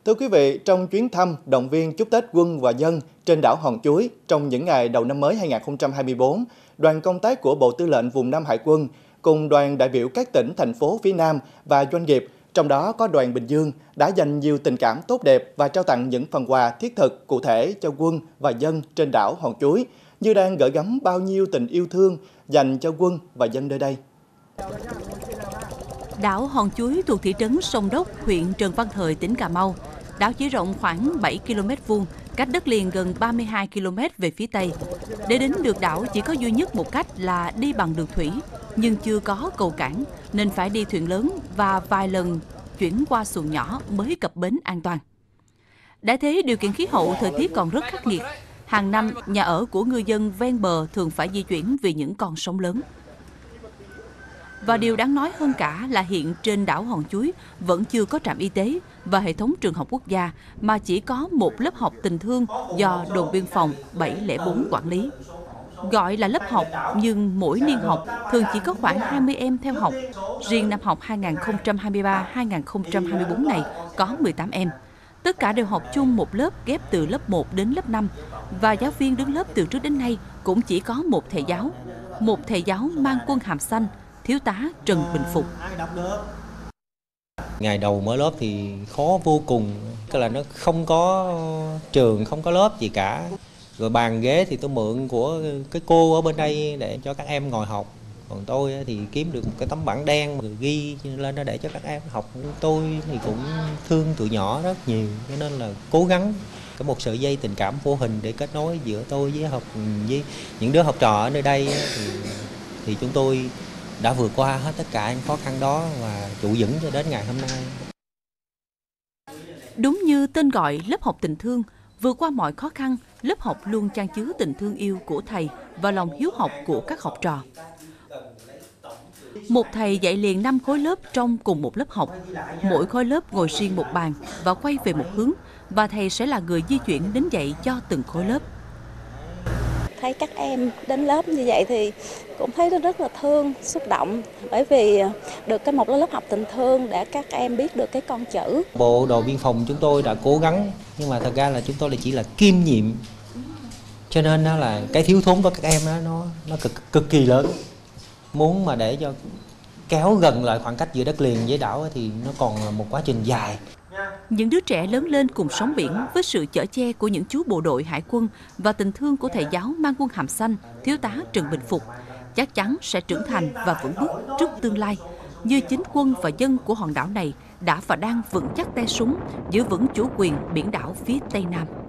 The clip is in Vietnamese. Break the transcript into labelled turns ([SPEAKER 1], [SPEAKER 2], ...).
[SPEAKER 1] Thưa quý vị, trong chuyến thăm động viên chúc Tết quân và dân trên đảo Hòn Chuối trong những ngày đầu năm mới 2024, đoàn công tác của Bộ Tư lệnh Vùng Nam Hải quân cùng đoàn đại biểu các tỉnh, thành phố phía Nam và doanh nghiệp, trong đó có đoàn Bình Dương, đã dành nhiều tình cảm tốt đẹp và trao tặng những phần quà thiết thực cụ thể cho quân và dân trên đảo Hòn Chuối, như đang gửi gắm bao nhiêu tình yêu thương dành cho quân và dân nơi đây.
[SPEAKER 2] Đảo Hòn Chuối thuộc thị trấn Sông Đốc, huyện Trần Văn Thời, tỉnh Cà Mau. Đảo chỉ rộng khoảng 7 km², cách đất liền gần 32 km về phía Tây. Để đến được đảo chỉ có duy nhất một cách là đi bằng đường thủy, nhưng chưa có cầu cảng nên phải đi thuyền lớn và vài lần chuyển qua xuồng nhỏ mới cập bến an toàn. Đã thế, điều kiện khí hậu thời tiết còn rất khắc nghiệt. Hàng năm, nhà ở của ngư dân ven bờ thường phải di chuyển vì những con sóng lớn. Và điều đáng nói hơn cả là hiện trên đảo Hòn Chuối vẫn chưa có trạm y tế và hệ thống trường học quốc gia, mà chỉ có một lớp học tình thương do đồn biên phòng 704 quản lý. Gọi là lớp học nhưng mỗi niên học thường chỉ có khoảng 20 em theo học. Riêng năm học 2023-2024 này có 18 em. Tất cả đều học chung một lớp ghép từ lớp 1 đến lớp 5. Và giáo viên đứng lớp từ trước đến nay cũng chỉ có một thầy giáo. Một thầy giáo mang quân hàm xanh, Thiếu tá Trần Bình Phục.
[SPEAKER 3] Ngày đầu mở lớp thì khó vô cùng, tức là nó không có trường, không có lớp gì cả. Rồi bàn ghế thì tôi mượn của cái cô ở bên đây để cho các em ngồi học. Còn tôi thì kiếm được một cái tấm bảng đen rồi ghi lên đó để cho các em học. Tôi thì cũng thương tụi nhỏ rất nhiều, cho nên là cố gắng có một sợi dây tình cảm vô hình để kết nối giữa tôi với những đứa học trò ở nơi đây thì chúng tôi đã vượt qua hết tất cả những khó khăn đó và trụ vững cho đến ngày hôm nay.
[SPEAKER 2] Đúng như tên gọi lớp học tình thương, vượt qua mọi khó khăn, lớp học luôn chan chứa tình thương yêu của thầy và lòng hiếu học của các học trò. Một thầy dạy liền 5 khối lớp trong cùng một lớp học. Mỗi khối lớp ngồi riêng một bàn và quay về một hướng, và thầy sẽ là người di chuyển đến dạy cho từng khối lớp.
[SPEAKER 4] Thấy các em đến lớp như vậy thì cũng thấy rất là thương, xúc động, bởi vì được một lớp học tình thương để các em biết được cái con chữ.
[SPEAKER 3] Bộ đội biên phòng chúng tôi đã cố gắng, nhưng mà thật ra là chúng tôi chỉ là kiêm nhiệm, cho nên đó là cái thiếu thốn của các em đó, nó cực kỳ lớn. Muốn mà để cho kéo gần lại khoảng cách giữa đất liền với đảo thì nó còn là một quá trình dài.
[SPEAKER 2] Những đứa trẻ lớn lên cùng sóng biển với sự chở che của những chú bộ đội hải quân và tình thương của thầy giáo mang quân hàm xanh, Thiếu tá Trần Bình Phục, chắc chắn sẽ trưởng thành và vững bước trước tương lai, như chính quân và dân của hòn đảo này đã và đang vững chắc tay súng, giữ vững chủ quyền biển đảo phía Tây Nam.